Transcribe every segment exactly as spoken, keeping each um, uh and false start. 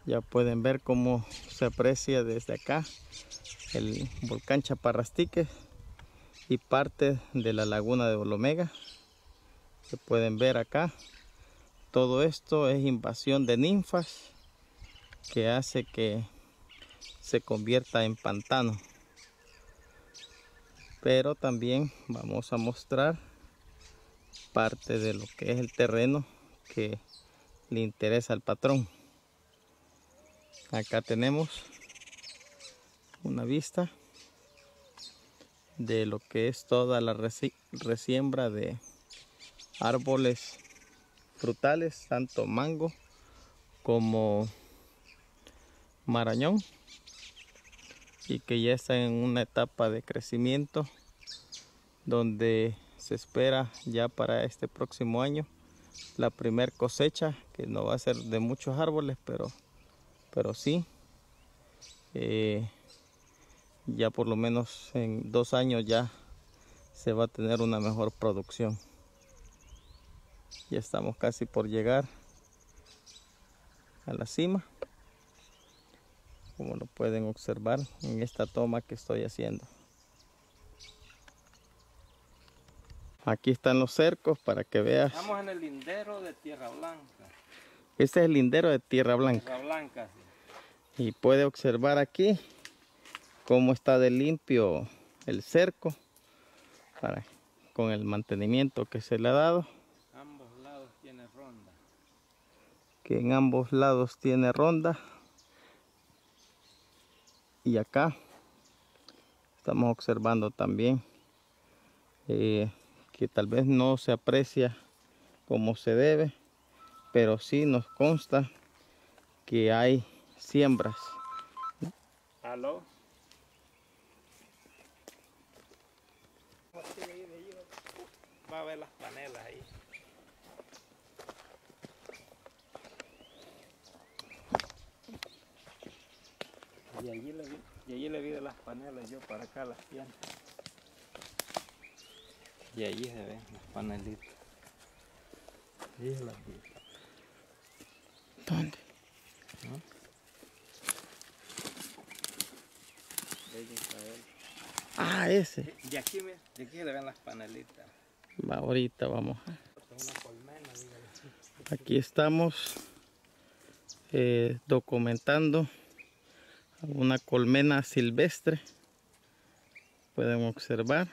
Ya pueden ver cómo se aprecia desde acá el volcán Chaparrastique y parte de la laguna de Olomega. Se pueden ver acá. Todo esto es invasión de ninfas que hace que se convierta en pantano. Pero también vamos a mostrar parte de lo que es el terreno que le interesa al patrón. Acá tenemos una vista de lo que es toda la resiembra de árboles frutales, tanto mango como marañón, y que ya está en una etapa de crecimiento donde se espera ya para este próximo año la primer cosecha, que no va a ser de muchos árboles, pero pero sí eh, ya por lo menos en dos años ya se va a tener una mejor producción. Ya estamos casi por llegar a la cima, como lo pueden observar en esta toma que estoy haciendo. Aquí están los cercos para que veas. Estamos en el lindero de Tierra Blanca. Este es el lindero de Tierra Blanca. Tierra Blanca, sí. Y puede observar aquí cómo está de limpio el cerco para, con el mantenimiento que se le ha dado. Ambos lados tiene ronda. Que en ambos lados tiene ronda. Y acá estamos observando también eh, que tal vez no se aprecia como se debe, pero sí nos consta que hay siembras. ¿Aló? Va a ver las panelas ahí. Y allí le vi, y allí le vi de las panelas yo para acá las tiendas. Y allí se ven las panelitas. Ahí se las vi. ¿Dónde? ¿No? Ahí está él. Ah, ese. De aquí, de aquí se le ven las panelitas. Va, ahorita vamos. Una colmena, dígale. Aquí estamos eh, documentando una colmena silvestre. Pueden observar.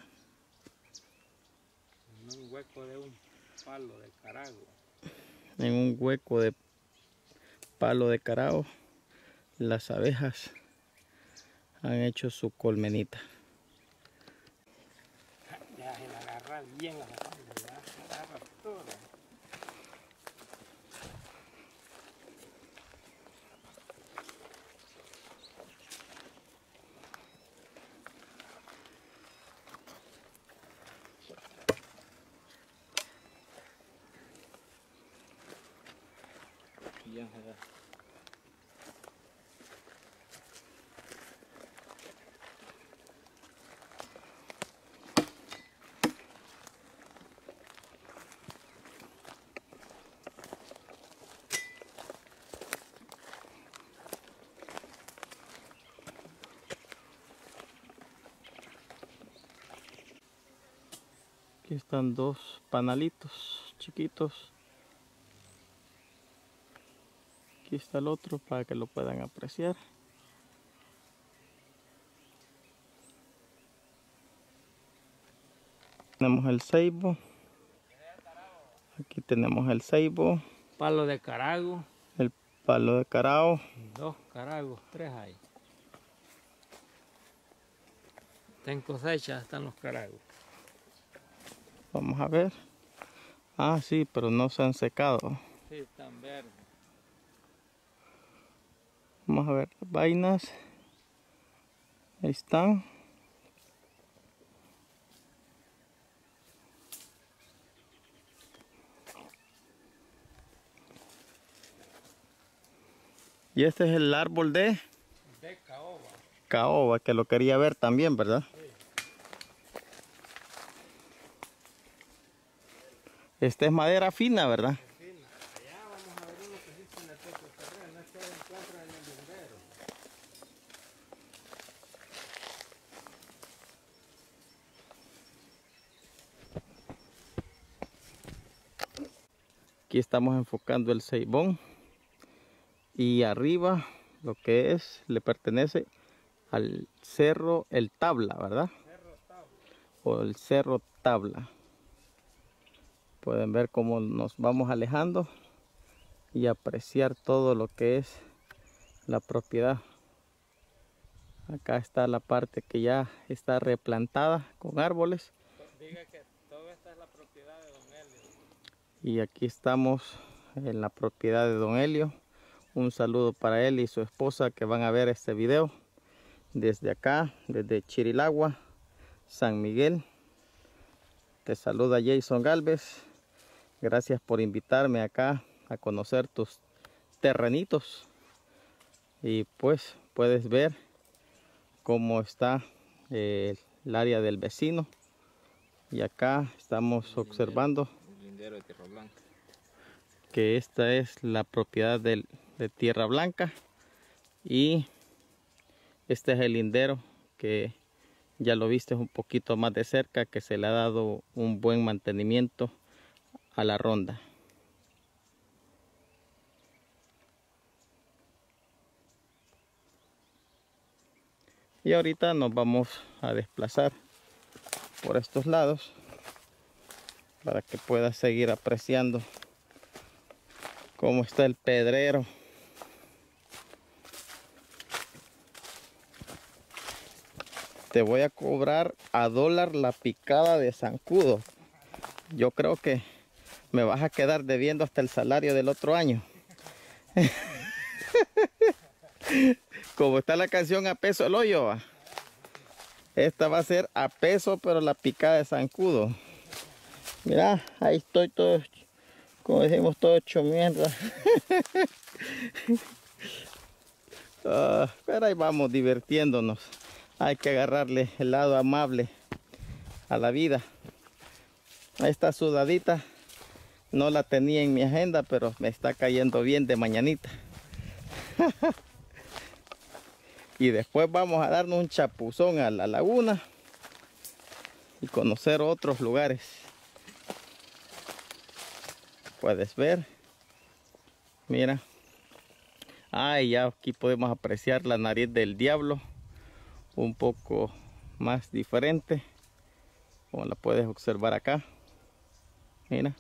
En un hueco de un palo de carago. En un hueco de palo de carago, las abejas han hecho su colmenita. Ya se la agarra bien a la palma, ya se agarra toda. Bien se da. Aquí están dos panalitos chiquitos. Aquí está el otro para que lo puedan apreciar. Tenemos el ceibo. Aquí tenemos el ceibo. Palo de carago. El palo de carao. Dos caragos, tres hay. Está en cosecha, están los caragos. Vamos a ver. Ah, sí, pero no se han secado. Sí, están verdes. Vamos a ver las vainas. Ahí están. Y este es el árbol de De caoba. caoba, que lo quería ver también, ¿verdad? Sí. Esta es madera fina, ¿verdad? Fina. Allá vamos a ver uno que sí tiene techo terreno. que se encuentran en el lindero. Aquí estamos enfocando el ceibón. Y arriba lo que es, le pertenece al cerro El Tabla, ¿verdad? Cerro Tabla. O el cerro Tabla. Pueden ver cómo nos vamos alejando y apreciar todo lo que es la propiedad. Acá está la parte que ya está replantada con árboles. Diga que toda esta es la propiedad de don Helio. Y aquí estamos en la propiedad de don Helio. Un saludo para él y su esposa que van a ver este video desde acá, desde Chirilagua, San Miguel. Te saluda Jason Galvez. Gracias por invitarme acá a conocer tus terrenitos. Y pues puedes ver cómo está eh, el área del vecino. Y acá estamos el observando lindero, el lindero de Tierra Blanca. Que esta es la propiedad del, de Tierra Blanca. Y este es el lindero que ya lo viste un poquito más de cerca, que se le ha dado un buen mantenimiento a la ronda. Y ahorita nos vamos a desplazar por estos lados para que puedas seguir apreciando cómo está el pedrero. Te voy a cobrar a dólar la picada de zancudo. Yo creo que me vas a quedar debiendo hasta el salario del otro año. Como está la canción a peso el hoyo, ¿va? Esta va a ser a peso, pero la picada de zancudo. Mira, ahí estoy todo, como decimos, todo hecho mierda. uh, pero ahí vamos divirtiéndonos. Hay que agarrarle el lado amable a la vida. Esta sudadita no la tenía en mi agenda, pero me está cayendo bien de mañanita. Y después vamos a darnos un chapuzón a la laguna y conocer otros lugares. Puedes ver, mira. Ah, y ya aquí podemos apreciar la nariz del diablo, un poco más diferente, como la puedes observar acá. Mira.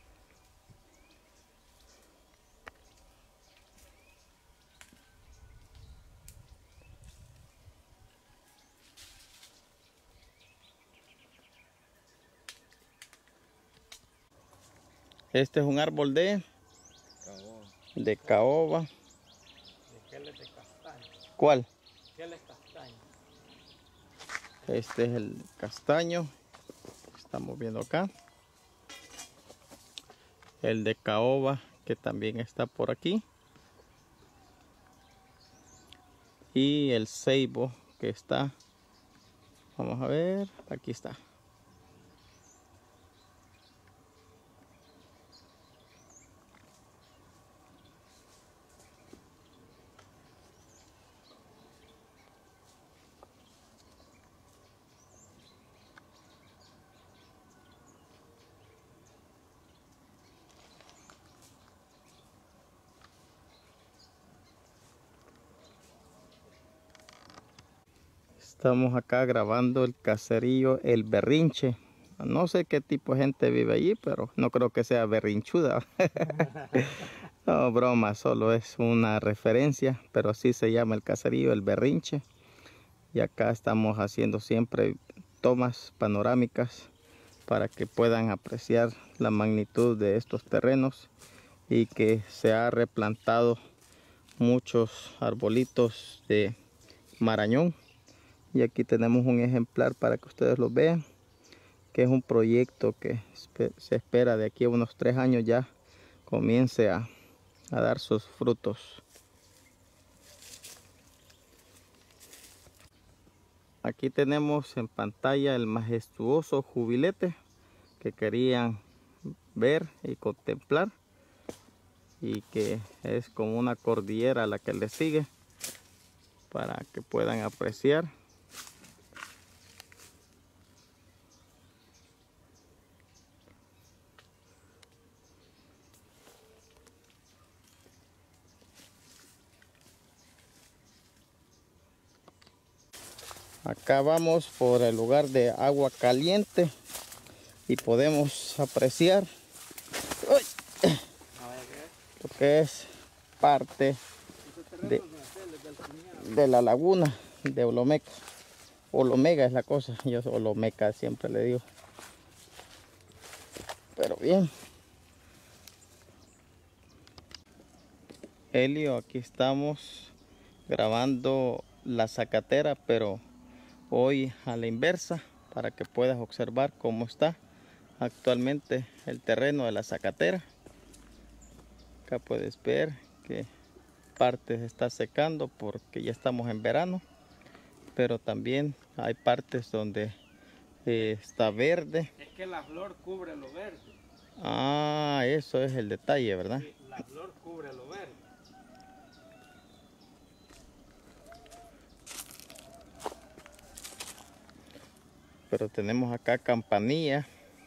Este es un árbol de Caoba. de caoba. ¿De qué es de castaño? ¿Cuál? ¿Qué es castaño? Este es el castaño. Estamos viendo acá. El de caoba, que también está por aquí. Y el ceibo, que está, vamos a ver, aquí está. Estamos acá grabando el caserío El Berrinche. No sé qué tipo de gente vive allí, pero no creo que sea berrinchuda. No, broma, solo es una referencia, pero así se llama el caserío El Berrinche. Y acá estamos haciendo siempre tomas panorámicas para que puedan apreciar la magnitud de estos terrenos y que se ha replantado muchos arbolitos de marañón. Y aquí tenemos un ejemplar para que ustedes lo vean, que es un proyecto que se espera de aquí a unos tres años ya comience a, a dar sus frutos. Aquí tenemos en pantalla el majestuoso jubilete que querían ver y contemplar. y que es como una cordillera la que le sigue, para que puedan apreciar. Acá vamos por el lugar de agua caliente y podemos apreciar uy, lo que es parte de, de la laguna de Olomeca. Olomega es la cosa, yo Olomeca siempre le digo. Pero bien. Elio, aquí estamos grabando la zacatera, pero hoy a la inversa, para que puedas observar cómo está actualmente el terreno de la zacatera. Acá puedes ver que parte se está secando porque ya estamos en verano, pero también hay partes donde eh, está verde. Es que la flor cubre lo verde. Ah, eso es el detalle, ¿verdad? Sí, la flor cubre lo verde. Pero tenemos acá campanilla.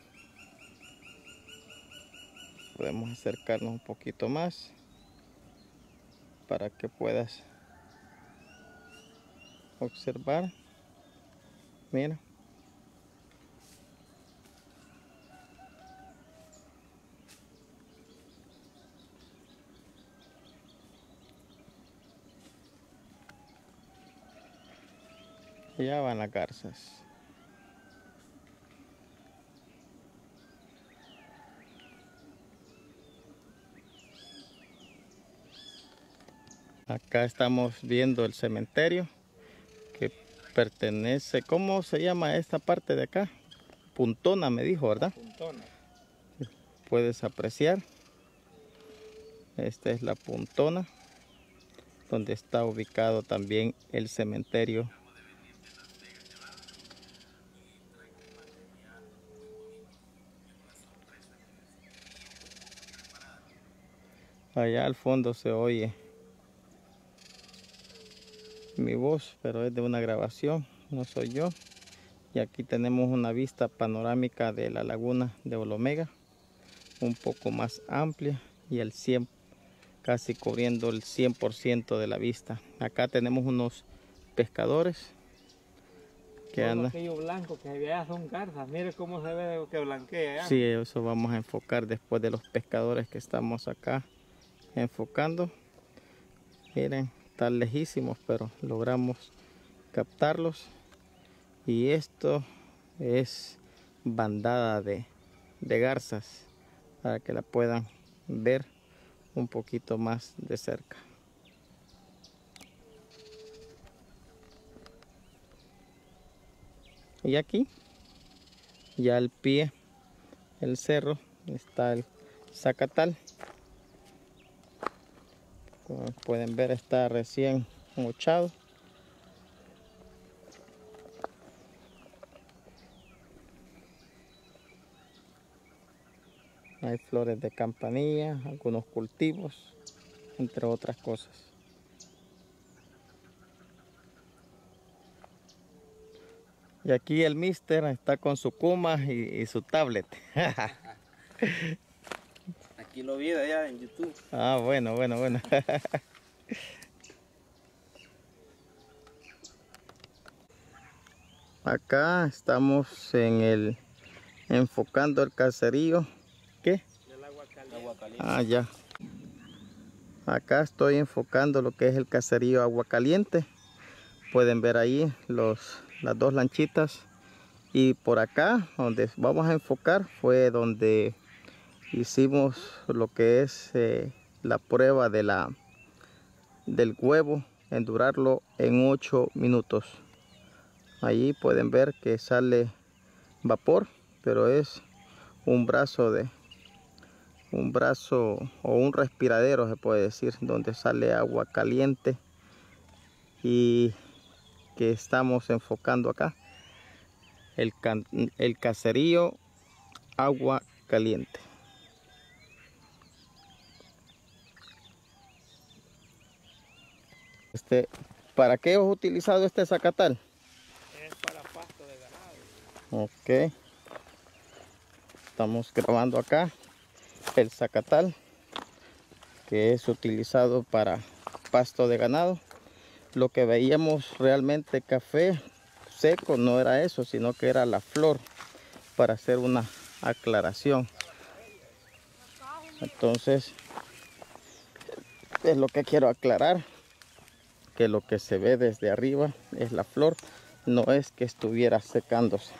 Podemos acercarnos un poquito más para que puedas observar. Mira. Allá van las garzas. Acá estamos viendo el cementerio que pertenece, ¿cómo se llama esta parte de acá? Puntona me dijo, ¿verdad? Puntona. Puedes apreciar. Esta es la Puntona, donde está ubicado también el cementerio. Allá al fondo se oye mi voz, pero es de una grabación, no soy yo. Y aquí tenemos una vista panorámica de la laguna de Olomega, un poco más amplia y el cien, casi cubriendo el cien por ciento de la vista. Acá tenemos unos pescadores que Todo andan. aquello blanco que allá son garzas, mire cómo se ve que blanquea allá. Sí, eso vamos a enfocar después de los pescadores que estamos acá enfocando. Miren, están lejísimos, pero logramos captarlos. Y esto es bandada de, de garzas, para que la puedan ver un poquito más de cerca. Y aquí, ya al pie del cerro, está el zacatal. Como pueden ver, está recién mochado. Hay flores de campanilla, algunos cultivos, entre otras cosas. Y aquí el mister está con su Kuma y, y su tablet. Aquí lo vi de allá en YouTube. Ah, bueno, bueno, bueno. Acá estamos en el enfocando el caserío. ¿Qué? Del agua caliente. Agua caliente. Ah, ya. Acá estoy enfocando lo que es el caserío Agua Caliente. Pueden ver ahí los, las dos lanchitas. Y por acá, donde vamos a enfocar, fue donde hicimos lo que es eh, la prueba de la, del huevo, en durarlo en ocho minutos. Allí pueden ver que sale vapor, pero es un brazo de un brazo o un respiradero, se puede decir, donde sale agua caliente, y que estamos enfocando acá el, can, el caserío Agua Caliente. Este, ¿para qué has utilizado este zacatal? Es para pasto de ganado. Ok. Estamos grabando acá el zacatal, que es utilizado para pasto de ganado. Lo que veíamos realmente café seco no era eso, sino que era la flor, para hacer una aclaración. Entonces, es lo que quiero aclarar, que lo que se ve desde arriba es la flor, no es que estuviera secándose.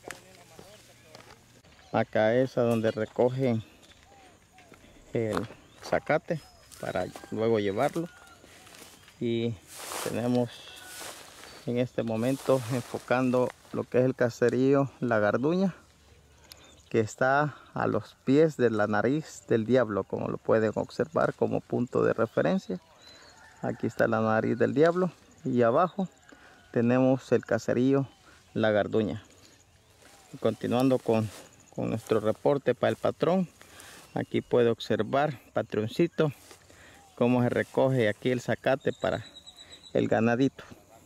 Acá es a donde recogen el zacate para luego llevarlo, y tenemos en este momento enfocando lo que es el caserío La Garduña, que está a los pies de la nariz del diablo, como lo pueden observar como punto de referencia. Aquí está la nariz del diablo y abajo tenemos el caserío La Garduña. Y continuando con, con nuestro reporte para el patrón, aquí puede observar, patroncito, cómo se recoge aquí el zacate para el ganadito.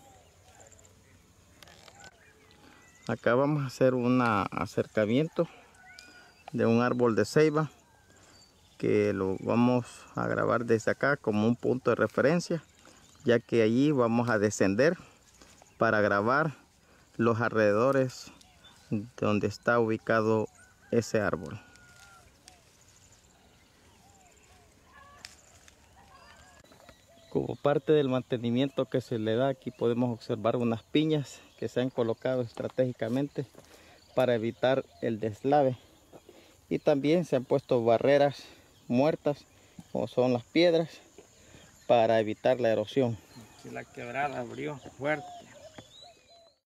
Acá vamos a hacer un acercamiento de un árbol de ceiba, que lo vamos a grabar desde acá como un punto de referencia, ya que allí vamos a descender para grabar los alrededores donde está ubicado ese árbol. Como parte del mantenimiento que se le da, aquí podemos observar unas piñas que se han colocado estratégicamente para evitar el deslave, y también se han puesto barreras muertas, como son las piedras, para evitar la erosión. Si la quebrada abrió fuerte.